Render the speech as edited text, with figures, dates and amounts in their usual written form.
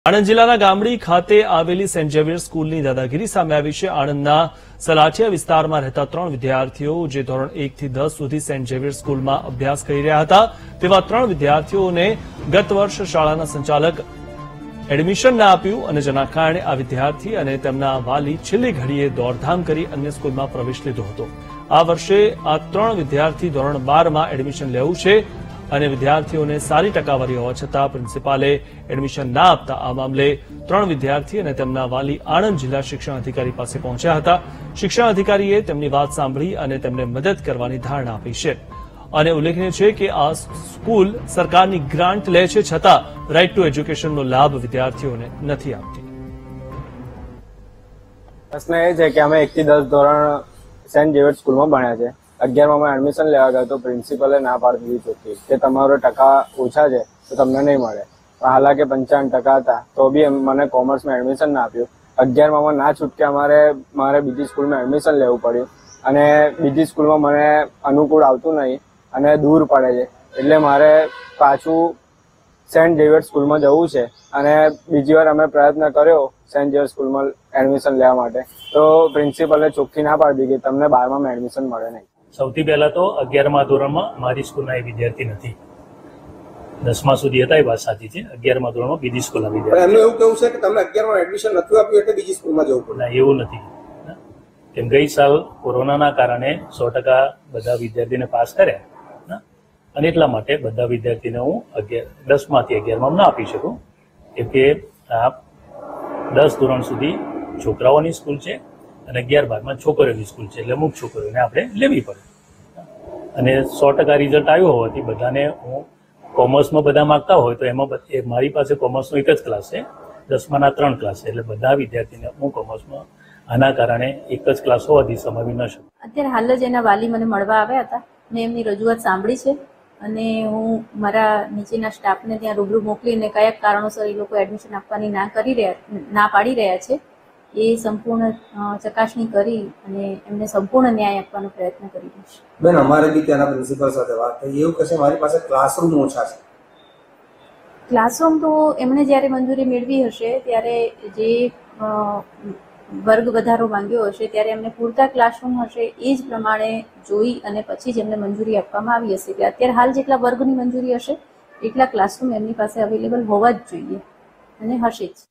આણંદ જિલ્લાના ગામડી ખાતે આવેલી સેન્ટ ઝેવિયર સ્કૂલની દાદાગીરી સામે આવી છે। આણંદના સલાઠિયા વિસ્તારમાં રહેતા 3 વિદ્યાર્થીઓ જે ધોરણ 1 થી 10 સુધી સેન્ટ ઝેવિયર સ્કૂલમાં અભ્યાસ કરી રહ્યા હતા તેવા 3 વિદ્યાર્થીઓને ગત વર્ષ શાળાના સંચાલક એડમિશન ના આપ્યું અને જેના કારણે આ વિદ્યાર્થી અને તેમના વાલી છેલ્લી ઘડીએ દોડધામ કરી અન્ય સ્કૂલમાં પ્રવેશ લીધો હતો। આ વર્ષે આ 3 વિદ્યાર્થી ધોરણ 12 માં એડમિશન લેવું છે અને વિદ્યાર્થીઓને સારી ટકાવારી હોવા છતાં પ્રિન્સિપાલે એડમિશન ના આપતા આ મામલે 3 વિદ્યાર્થી અને તેમના વાલી આણંદ જિલ્લા શિક્ષણ અધિકારી પાસે પહોંચ્યા હતા। શિક્ષણ અધિકારીએ તેમની વાત સાંભળી અને તેમને મદદ કરવાની ધારણા આપી છે અને ઉલ્લેખનીય છે કે આ સ્કૂલ સરકારની ગ્રાન્ટ લે છે છતાં રાઇટ ટુ એજ્યુકેશનનો લાભ વિદ્યાર્થીઓને નથી આપતી। પ્રશ્ન એ છે કે અમે 1 થી 10 ધોરણ સેન્ટ ઝેવિયર સ્કૂલમાં ભણ્યા છે। 11માં એડમિશન લેવા ગયો તો પ્રિન્સિપલે ના પાડી દીધી ચોખ્ખી કે તમારો ટકા ઓછા છે તો તમને નહીં મળે। હાલાકે 55% હતા તો બી મને કોમર્સમાં એડમિશન ના આપ્યું। 11માં ના છૂટકે મારે બીજી સ્કૂલમાં એડમિશન લેવું પડ્યું અને બીજી સ્કૂલમાં મને અનુકૂળ આવતું નહીં અને દૂર પડે છે એટલે મારે પાછું સેન્ટ ઝેવિયર સ્કૂલમાં જવું છે અને બીજી વાર અમે પ્રયત્ન કર્યો સેન્ટ ઝેવિયર સ્કૂલમાં એડમિશન લેવા માટે તો પ્રિન્સિપલે ચોખ્ખી ના પાડી દીધી કે તમને 12માં એડમિશન મળે નહીં। સૌથી પહેલા તો 11મા ધોરણમાં મારી સ્કૂલના એ વિદ્યાર્થી નથી, 10મા સુધી હતા એ વાત સાચી છે। 11મા ધોરણમાં બીજી સ્કૂલના વિદ્યાર્થી। એમનું એવું કેવું છે કે તમને 11માં એડમિશન નથી આપ્યું એટલે બીજી સ્કૂલમાં જવું પડે? ના, એવું નથી। કેમ ગઈ સાલ કોરોનાના કારણે 100% બધા વિદ્યાર્થીને પાસ કર્યા અને એટલા માટે બધા વિદ્યાર્થીને હું 10માંથી 11માં ના આપી શકું કેમ કે આ 10 ધોરણ સુધી છોકરાઓની સ્કૂલ છે અને 11-12માં છોકરીઓની સ્કૂલ છે એટલે અમુક છોકરીઓને આપણે લેવી પડે અને 100% રિઝલ્ટ આવ્યો હોવાથી બધાને હું કોમર્સમાં બધા માગતા હોય તો એમાં મારી પાસે કોમર્સનો એક જ ક્લાસ છે, 10માના 3 ક્લાસ છે એટલે બધા વિદ્યાર્થીને હું કોમર્સમાં આના કારણે એક જ ક્લાસ હોવાથી સમાવી ન શકું। અત્યારે હાલ જ એના વાલી મને મળવા આવ્યા હતા, મેં એમની રજૂઆત સાંભળી છે અને હું મારા નીચેના સ્ટાફને ત્યાં રૂબરૂ મોકલીને કયા કારણોસર એ લોકો એડમિશન આપવાની ના પાડી રહ્યા છે એ સંપૂર્ણ ચકાસણી કરી અને એમને સંપૂર્ણ ન્યાય આપવાનો પ્રયત્ન કરી દઈશ। બેન, અમારે બી ત્યાંના પ્રિન્સિપલ સાથે વાત થઈ, એવું કહેશે મારી પાસે ક્લાસરૂમ ઓછા છે। ક્લાસરૂમ તો એમણે જ્યારે મંજૂરી મેળવી હશે ત્યારે જે વર્ગ વધારો માંગ્યો હશે ત્યારે એમને પૂરતા ક્લાસરૂમ હશે એ જ પ્રમાણે જોઈ અને પછી જ એમને મંજૂરી આપવામાં આવી હશે કે અત્યારે હાલ જેટલા વર્ગની મંજૂરી હશે એટલા ક્લાસરૂમ એમની પાસે અવેલેબલ હોવા જ જોઈએ અને હશે જ।